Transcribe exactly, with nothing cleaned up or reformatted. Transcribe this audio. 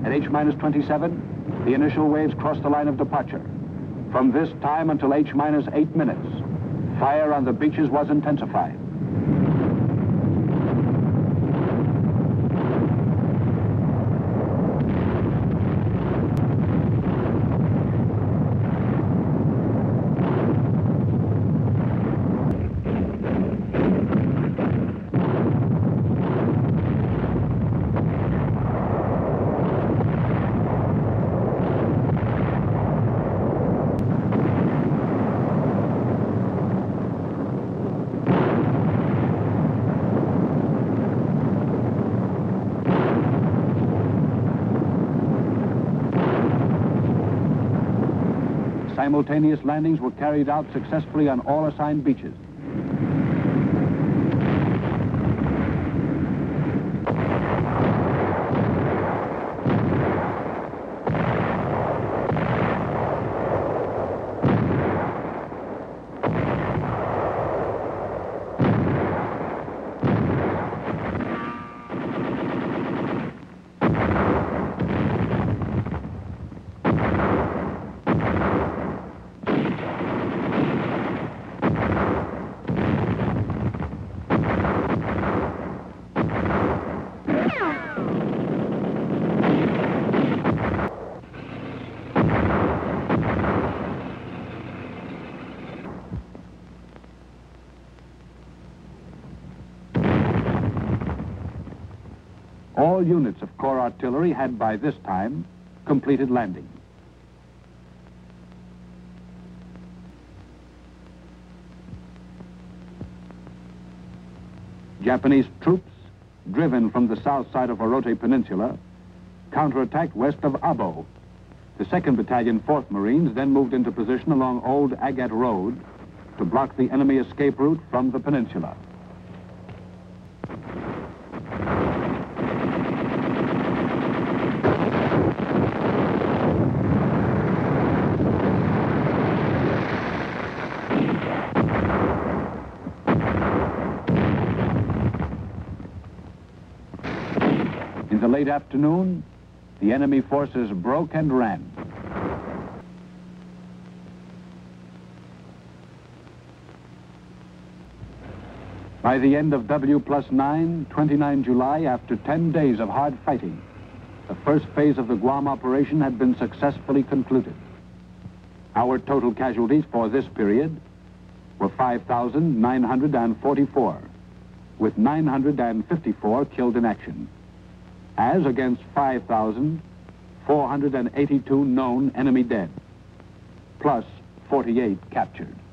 At H minus twenty-seven, the initial waves crossed the line of departure. From this time until H minus eight minutes, fire on the beaches was intensified. Simultaneous landings were carried out successfully on all assigned beaches. All units of Corps artillery had by this time completed landing. Japanese troops, driven from the south side of Orote Peninsula, counterattacked west of Abo. The second Battalion, fourth Marines, then moved into position along Old Agat Road to block the enemy escape route from the peninsula. In the late afternoon, the enemy forces broke and ran. By the end of W plus nine, the twenty-ninth of July, after ten days of hard fighting, the first phase of the Guam operation had been successfully concluded. Our total casualties for this period were five thousand nine hundred forty-four, with nine hundred fifty-four killed in action, as against five thousand four hundred eighty-two known enemy dead, plus forty-eight captured.